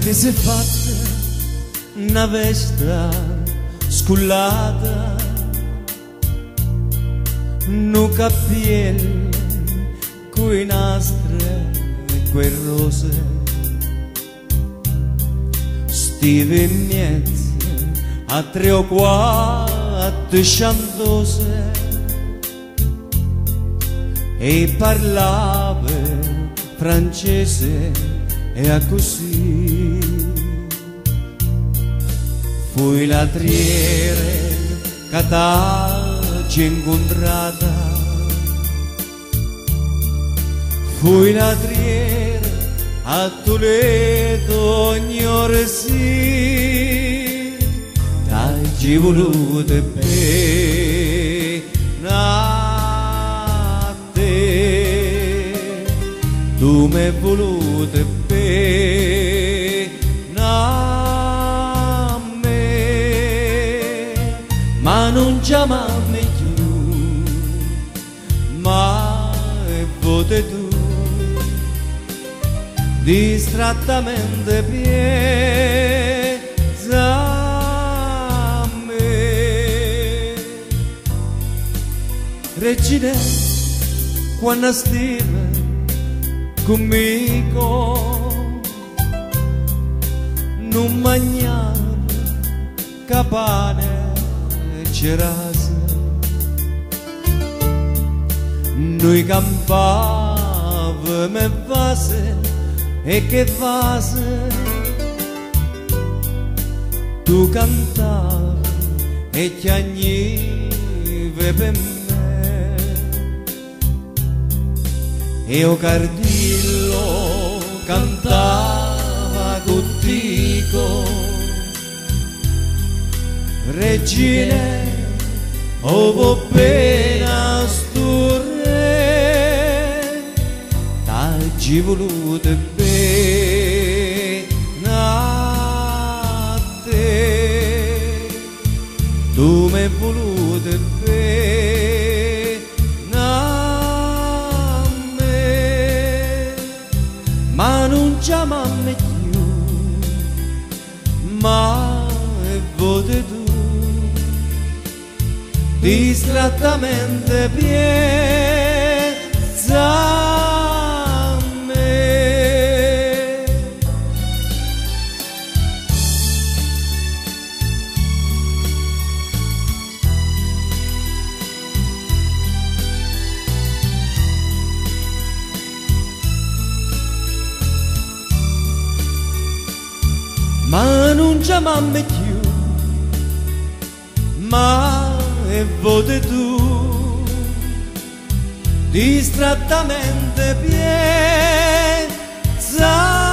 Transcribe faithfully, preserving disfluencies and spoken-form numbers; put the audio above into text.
ti sei fatta una vesta scullata, un cappiello coi nastri e quei rose, sti vignette a tre o quattro chantose, e parlava francese e a così. Fui latriere che t'ha incontrata, fui latriere a Toledo ogni ora sì, t'hai voluto bene a te, tu mi hai voluto bene a me, ma non chiamami più, ma è vote tu, distrattamente piesa a me. Regina, quando stiva conmigo, non mangiava capane e cerase, noi campavamo e vase e che vase, tu cantavi e chiagnivi per me, e o cardillo cantava contigo. Regine, ovo pena stu re, t'hai voluto bene a te, tu mi hai voluto bene a me, ma non chiamami più, ma è vote tu, distrattamente pieza a me. Ma non chiamami più, ma e vote tu, distrattamente pieza